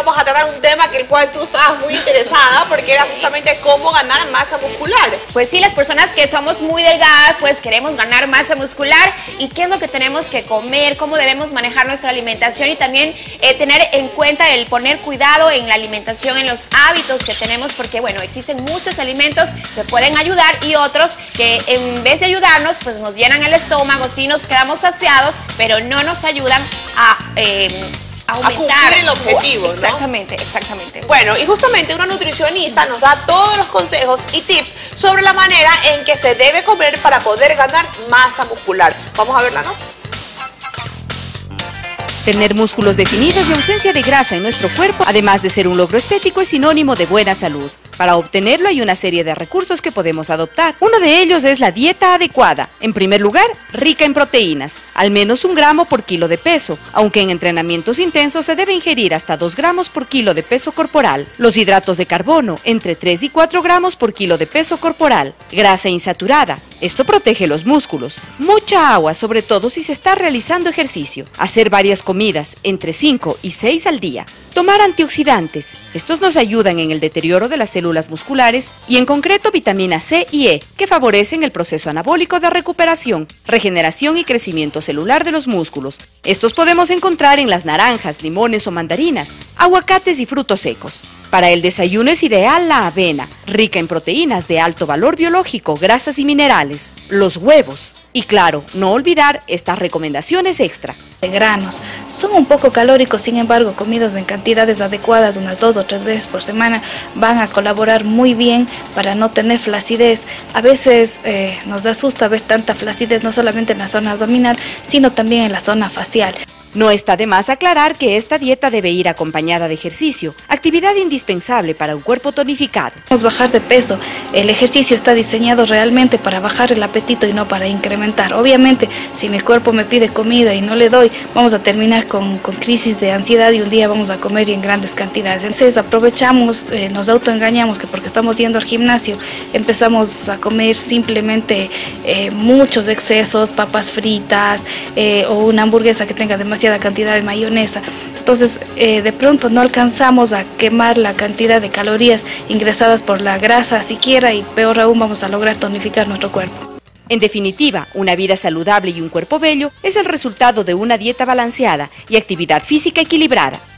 vamos a tratar un tema que el cual tú estabas muy interesada, porque era justamente cómo ganar masa muscular. Pues sí, las personas que somos muy delgadas, pues queremos ganar masa muscular. ¿Y qué es lo que tenemos que comer? ¿Cómo debemos manejar nuestra alimentación? Y también tener en cuenta el poner cuidado en la alimentación, en los hábitos que tenemos, porque bueno, existen muchos alimentos que pueden ayudar y otros que en vez de ayudarnos, pues nos llenan el estómago, sí nos quedamos saciados, pero no nos ayudan a aumentar. A cumplir el objetivo, ¿no? Exactamente, exactamente. Bueno, y justamente una nutricionista nos da todos los consejos y tips sobre la manera en que se debe comer para poder ganar masa muscular. Vamos a verla, ¿no? Tener músculos definidos y ausencia de grasa en nuestro cuerpo, además de ser un logro estético, es sinónimo de buena salud. Para obtenerlo hay una serie de recursos que podemos adoptar. Uno de ellos es la dieta adecuada. En primer lugar, rica en proteínas, al menos 1 gramo por kilo de peso, aunque en entrenamientos intensos se debe ingerir hasta 2 gramos por kilo de peso corporal. Los hidratos de carbono, entre 3 y 4 gramos por kilo de peso corporal. Grasa insaturada. Esto protege los músculos. Mucha agua, sobre todo si se está realizando ejercicio. Hacer varias comidas, entre 5 y 6 al día. Tomar antioxidantes. Estos nos ayudan en el deterioro de las células musculares y en concreto vitamina C y E, que favorecen el proceso anabólico de recuperación, regeneración y crecimiento celular de los músculos. Estos podemos encontrar en las naranjas, limones o mandarinas, aguacates y frutos secos. Para el desayuno es ideal la avena, rica en proteínas de alto valor biológico, grasas y minerales, los huevos. Y claro, no olvidar estas recomendaciones extra. De granos. Son un poco calóricos, sin embargo, comidos en cantidades adecuadas, unas 2 o 3 veces por semana, van a colaborar muy bien para no tener flacidez. A veces nos asusta ver tanta flacidez, no solamente en la zona abdominal, sino también en la zona facial. No está de más aclarar que esta dieta debe ir acompañada de ejercicio, actividad indispensable para un cuerpo tonificado. Vamos a bajar de peso. El ejercicio está diseñado realmente para bajar el apetito y no para incrementar. Obviamente, si mi cuerpo me pide comida y no le doy, vamos a terminar con crisis de ansiedad y un día vamos a comer en grandes cantidades. Entonces aprovechamos, nos autoengañamos que porque estamos yendo al gimnasio empezamos a comer simplemente muchos excesos, papas fritas o una hamburguesa que tenga demasiada cantidad de mayonesa. Entonces de pronto no alcanzamos a quemar la cantidad de calorías ingresadas por la grasa siquiera, y peor aún vamos a lograr tonificar nuestro cuerpo. En definitiva, una vida saludable y un cuerpo bello es el resultado de una dieta balanceada y actividad física equilibrada.